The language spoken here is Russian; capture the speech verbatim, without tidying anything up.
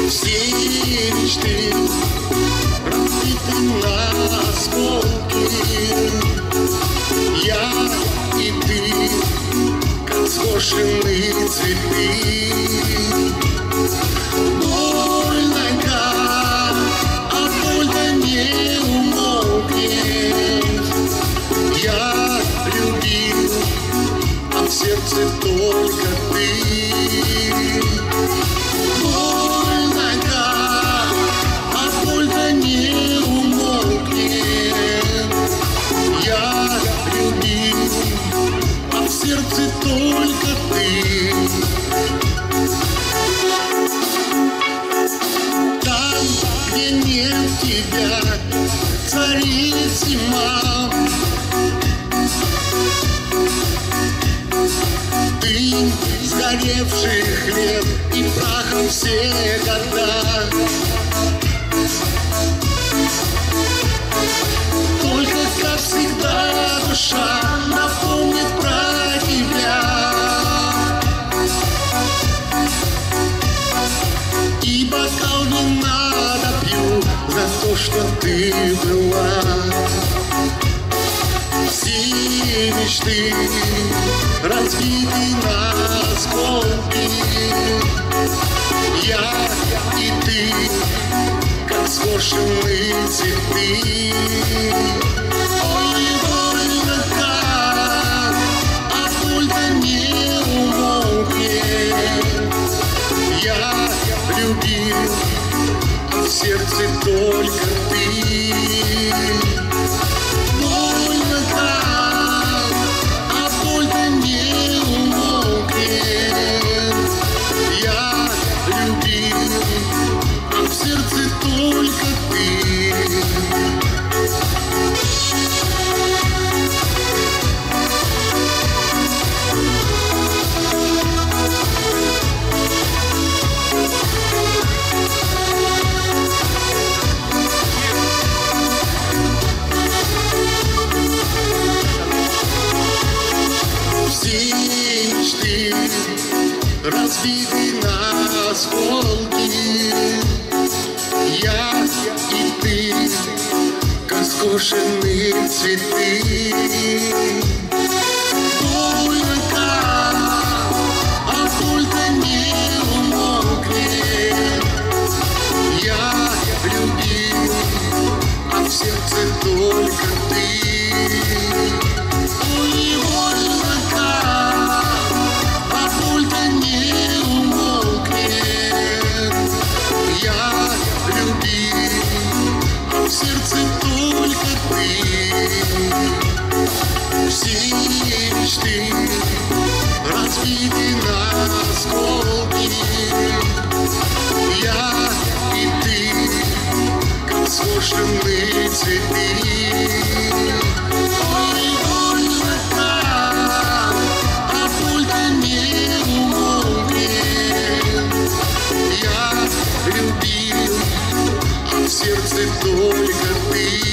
Все мечты разбиты на осколки. Я и ты, как скошенные цветы. Больно как, а боль-то не умолкнет. Я любил, а в сердце только ты. Только ты. Там, где нет тебя, царит зима. Дым, сгоревший хлеб и прахом все года. Только, как всегда, душа напомнит про тебя. И бокал вина допью за то, что ты была. Все мечты разбиты на осколки. Я и ты, как скошенные цветы. Ой, больно как, а боль-то не умолкнет. Я любил, а в сердце только ты. Больно как, а боль-то не умолкнет. Я любил, а в сердце только ты. Все мечты разбиты на осколки. Я и ты, как скошенные цветы. Больно как, а боль-то не умолкнет. Я любил, а в сердце только ты. Все мечты разбиты на осколки. Я и ты, как скошенные цветы. Ой, больно как, а боль-то не умолкнет. Я любил, а в сердце только ты.